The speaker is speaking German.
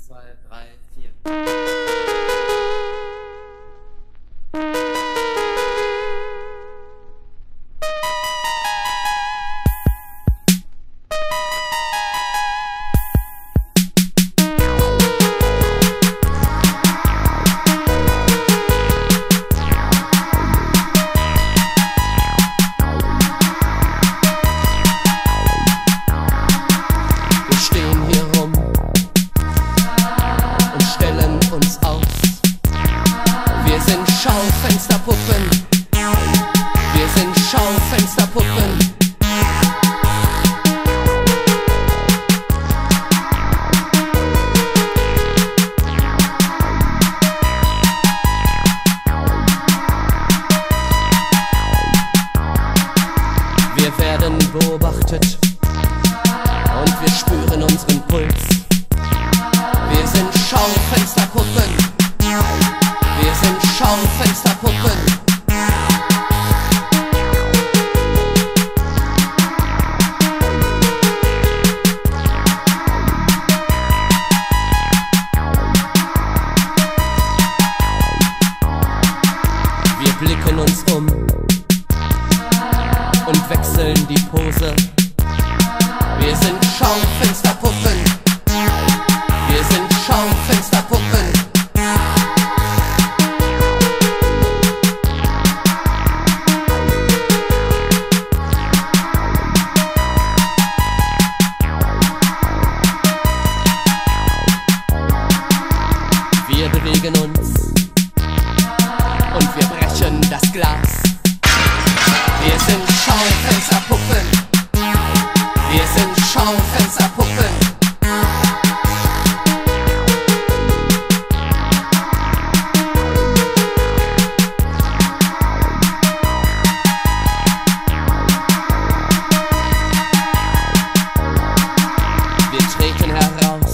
2, 3, 4. Schaufensterpuppen, wir sind Schaufensterpuppen. Wir werden beobachtet und wir spüren unseren Puls. Wir sind Schaufensterpuppen. Wir sind Schaufensterpuppen. Wir blicken uns um und wechseln die Pose. Wir sind Schaufensterpuppen. Wir sind Schaufensterpuppen. Wir bewegen uns und wir brechen das Glas. Wir sind Schaufensterpuppen. Wir sind Schaufensterpuppen. Wir treten heraus